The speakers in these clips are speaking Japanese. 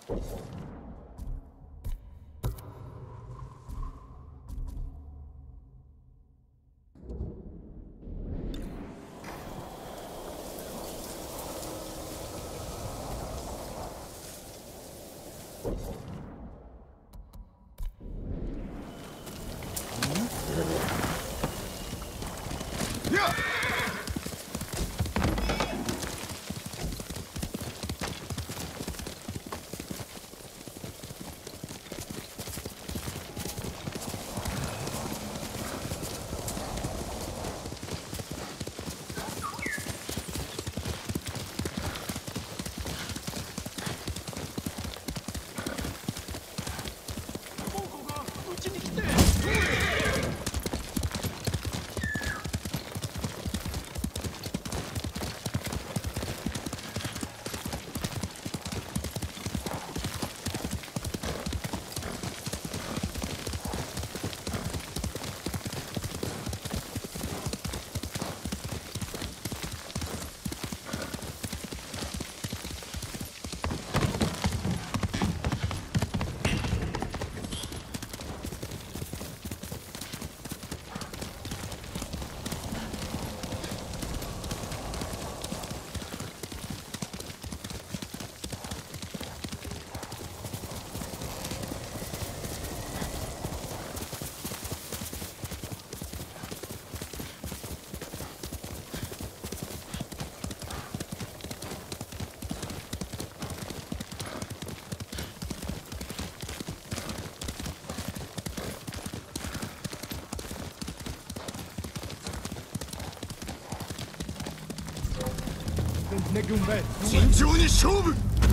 慎重に勝負。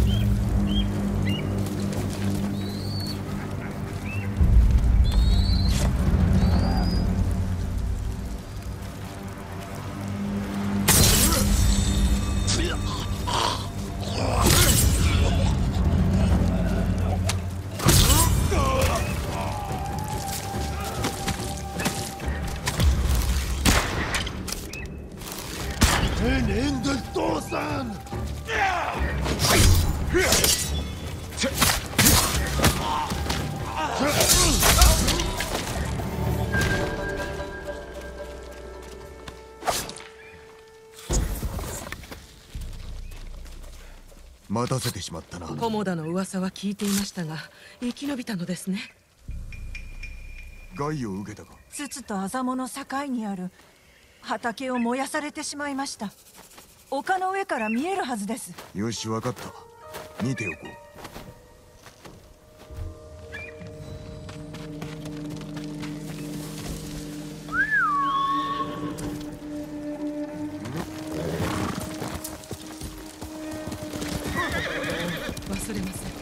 待たせてしまったな。 菰田の噂は聞いていましたが、生き延びたのですね。 害を受けたか。 筒と麻母の境にある畑を燃やされてしまいました。丘の上から見えるはずです。 よし、分かった。見ておこう。 忘れません。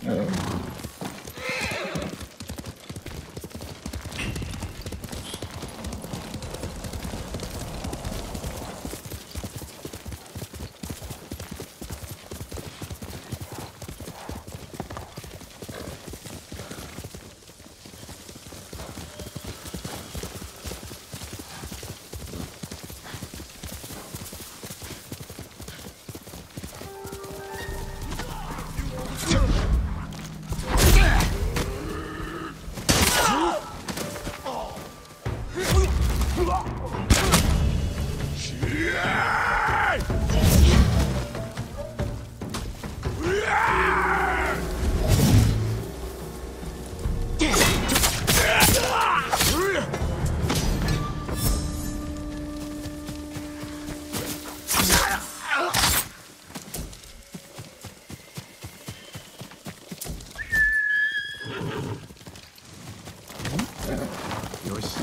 よし。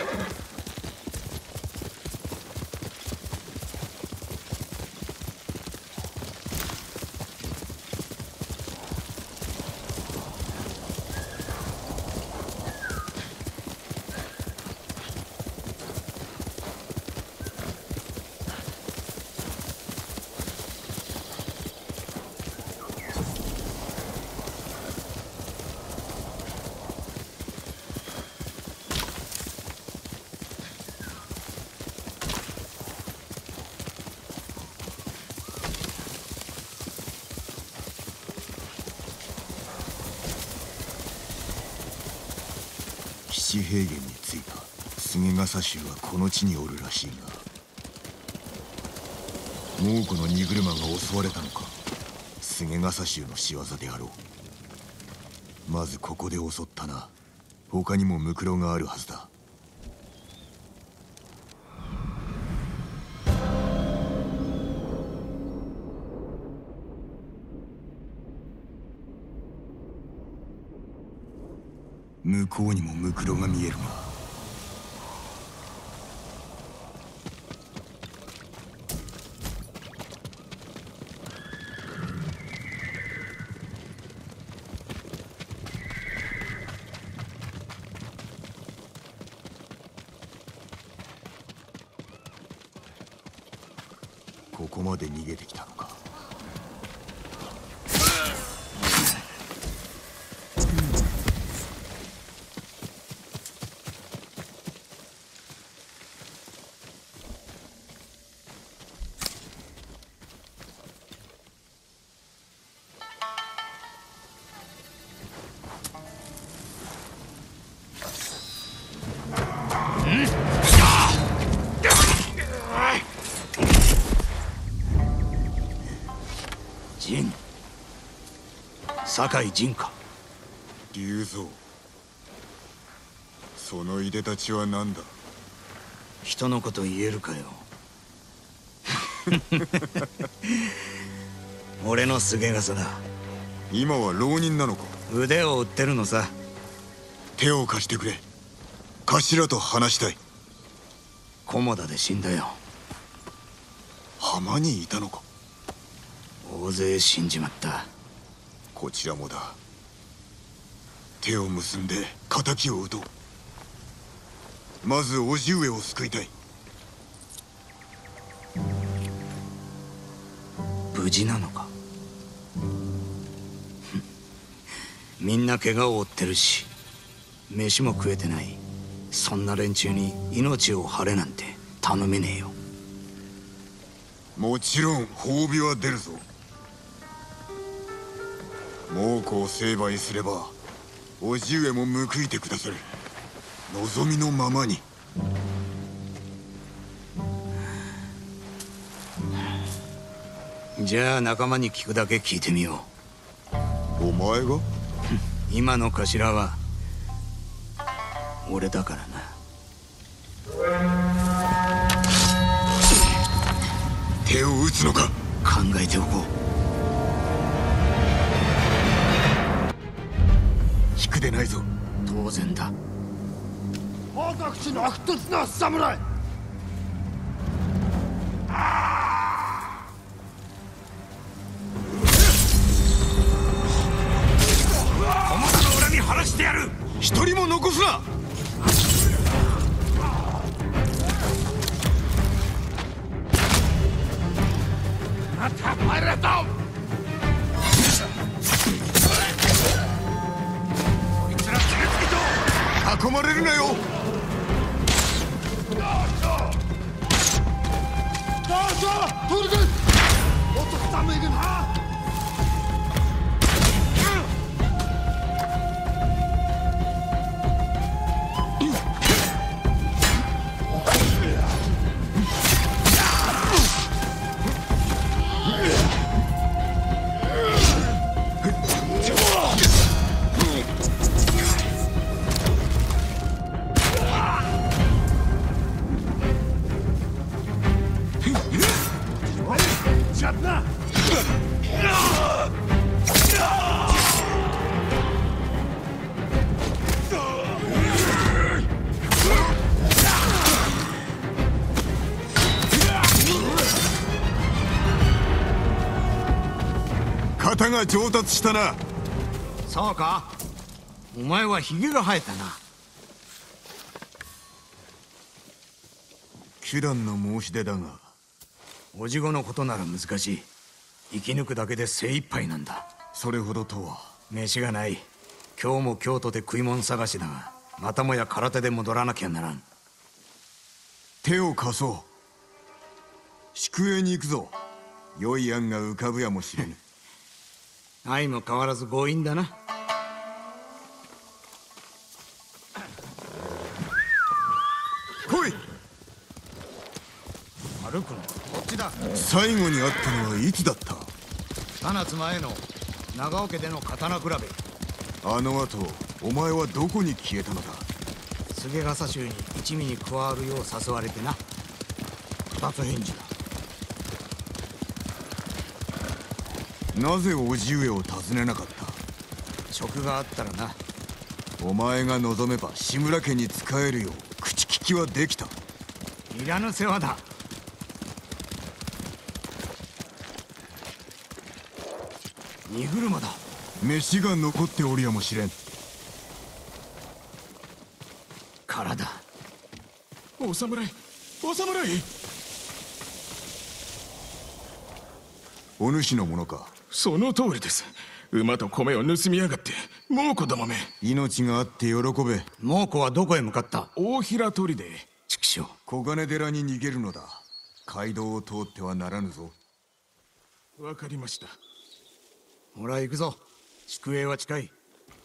騎士平原に着いた。菅笠衆はこの地におるらしいが、猛虎の荷車が襲われたのか。菅笠衆の仕業であろう。まずここで襲ったな。他にもムクロがあるはずだ。向こうにもムクロが見えるが、ここまで逃げてきたのか。 陣、酒井陣か。 龍蔵、そのいでたちは何だ。 人のこと言えるかよ。俺の菅笠だ。 今は浪人なのか。 腕を売ってるのさ。 手を貸してくれ。頭と話したい。 菰田で死んだよ。 浜にいたのか。 大勢死んじまった。 こちらもだ。手を結んで仇を討とう。まず叔父上を救いたい。 無事なのか。みんな怪我を負ってるし、飯も食えてない。そんな連中に命を張れなんて頼めねえよ。 もちろん褒美は出るぞ。猛虎を成敗すれば叔父上も報いてくださる。望みのままに。 じゃあ仲間に聞くだけ聞いてみよお前が？ う。今の頭は俺だからな。 手を打つのか。 考えておこう。 引くでないぞ。 当然だ。 私の悪突な侍。 囲まれるなよ。型が上達したな。 そうか。お前はヒゲが生えたな。 手段の申し出だが、 おじごのことなら難しい。生き抜くだけで精一杯なんだ。 それほどとは。 飯がない。今日も京都で食い物探しだが、またもや空手で戻らなきゃならん。 手を貸そう。宿営に行くぞ。良い案が浮かぶやもしれぬ。 相も変わらず強引だな。 来い。 歩くのこっちだ。 最後に会ったのはいつだった？ 7月前の長尾家での刀比べ。 あの後お前はどこに消えたのだ？ 菅笠衆に一味に加わるよう誘われてな。二つ返事だ。 なぜ叔父上を訪ねなかった？ 職があったらな。 お前が望めば志村家に仕えるよう口利きはできた。 いらぬ世話だ。荷車だ。 飯が残っておるやもしれん。 空だ。 お侍、お侍。 お主のものか？ その通りです。馬と米を盗みやがって猛虎どもめ。 命があって喜べ。 猛虎はどこへ向かった？ 大平砦。 畜生。 小金寺に逃げるのだ。街道を通ってはならぬぞ。 わかりました。 ほら行くぞ。宿営は近い。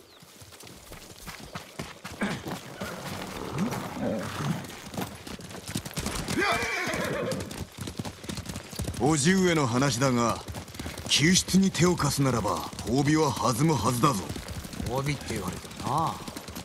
叔父上の話だが、救出に手を貸すならば褒美は弾むはずだぞ。 褒美って言われてもな。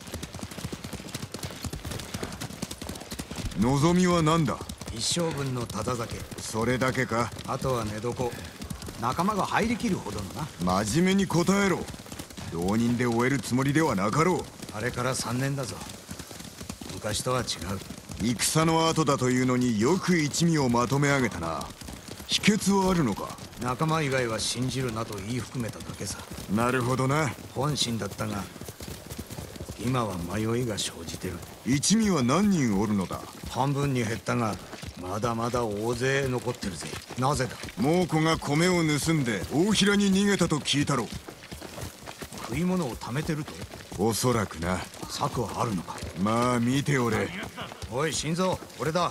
望みは何だ？ 一生分のタダ酒。 それだけか？ あとは寝床。仲間が入りきるほどのな。 真面目に答えろ。浪人で終えるつもりではなかろう。 あれから3年だぞ。昔とは違う。 戦の後だというのによく一味をまとめ上げたな。秘訣はあるのか？ 仲間以外は信じるなと言い含めただけさ。 なるほどな。 本心だったが今は迷いが生じてる。 一味は何人おるのだ？ 半分に減ったがまだまだ大勢残ってるぜ。なぜだ？ 猛虎が米を盗んで大平に逃げたと聞いたろ。 食い物を貯めてると？ おそらくな。 策はあるのか？ まあ見ておれ。 おい心臓、俺だ。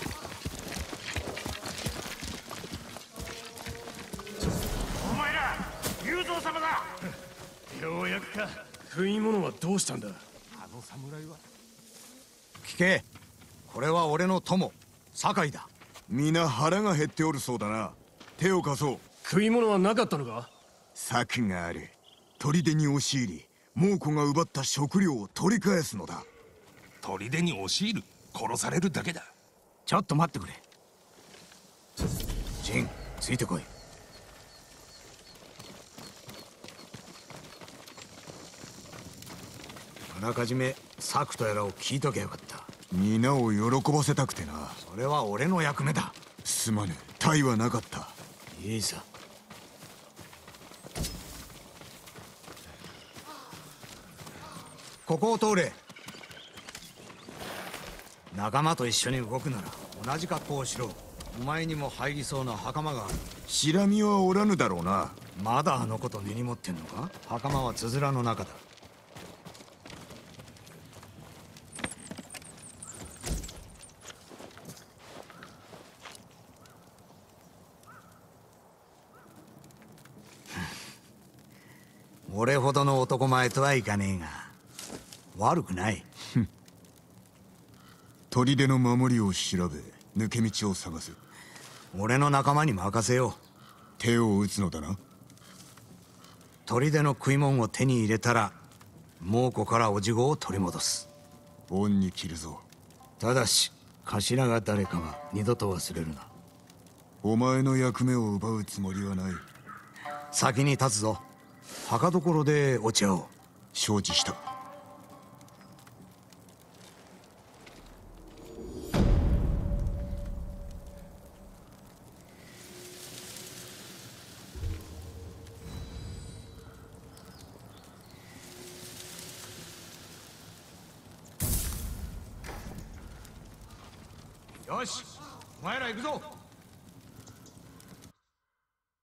お前ら龍蔵様だ。ようやくか。食い物はどうしたんだ？あの侍は。 聞け。これは俺の友酒井だ。 皆腹が減っておるそうだな。手を貸そう。 食い物はなかったのか？ 策がある。砦に押し入り猛虎が奪った食料を取り返すのだ。 砦に押し入る？殺されるだけだ。 ちょっと待ってくれ。ジン、ついてこい。あらかじめ策とやらを聞いとけよかった。 皆を喜ばせたくてな。 それは俺の役目だ。 すまぬ。他意はなかった。 いいさ。ここを通れ。仲間と一緒に動くなら同じ格好をしろ。 お前にも入りそうな袴がある。 シラミはおらぬだろうな。 まだあのこと根に持ってんのか。袴はつづらの中だ。俺ほどの男前とはいかねえが悪くない。 砦の守りを調べ抜け道を探す。 俺の仲間に任せよう。 手を打つのだな。 砦の食い物を手に入れたら猛虎からおじごを取り戻す。 恩に着るぞ。 ただし頭が誰かは二度と忘れるな。 お前の役目を奪うつもりはない。 先に立つぞ。墓所でお茶を。 承知した。 よし、お前ら行くぞ。